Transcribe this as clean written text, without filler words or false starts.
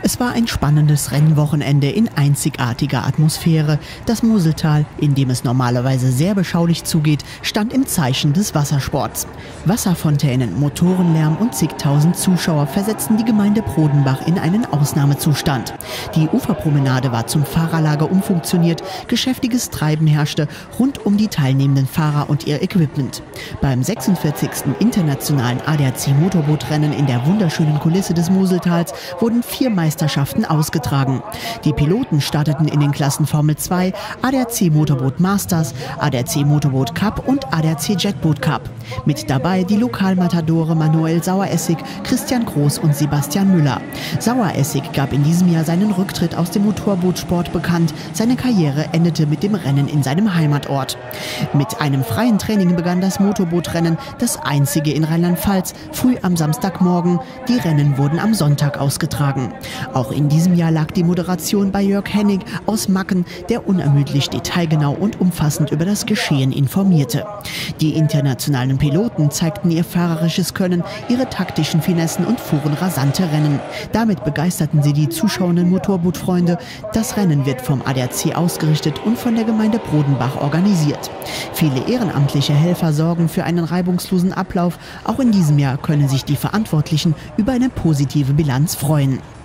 Es war ein spannendes Rennwochenende in einzigartiger Atmosphäre. Das Moseltal, in dem es normalerweise sehr beschaulich zugeht, stand im Zeichen des Wassersports. Wasserfontänen, Motorenlärm und zigtausend Zuschauer versetzten die Gemeinde Brodenbach in einen Ausnahmezustand. Die Uferpromenade war zum Fahrerlager umfunktioniert, geschäftiges Treiben herrschte rund um die teilnehmenden Fahrer und ihr Equipment. Beim 46. internationalen ADAC-Motorbootrennen in der wunderschönen Kulisse des Moseltals wurden 4 Meisterschaften ausgetragen. Die Piloten starteten in den Klassen Formel 2, ADAC Motorboot Masters, ADAC Motorboot Cup und ADAC Jetboot Cup. Mit dabei die Lokalmatadore Manuel Saueressig, Christian Groß und Sebastian Müller. Saueressig gab in diesem Jahr seinen Rücktritt aus dem Motorbootsport bekannt. Seine Karriere endete mit dem Rennen in seinem Heimatort. Mit einem freien Training begann das Motorbootrennen, das einzige in Rheinland-Pfalz, früh am Samstagmorgen. Die Rennen wurden am Sonntag ausgetragen. Auch in diesem Jahr lag die Moderation bei Jörg Hennig aus Macken, der unermüdlich detailgenau und umfassend über das Geschehen informierte. Die internationalen Piloten zeigten ihr fahrerisches Können, ihre taktischen Finessen und fuhren rasante Rennen. Damit begeisterten sie die zuschauenden Motorbootfreunde. Das Rennen wird vom ADAC ausgerichtet und von der Gemeinde Brodenbach organisiert. Viele ehrenamtliche Helfer sorgen für einen reibungslosen Ablauf. Auch in diesem Jahr können sich die Verantwortlichen über eine positive Bilanz freuen.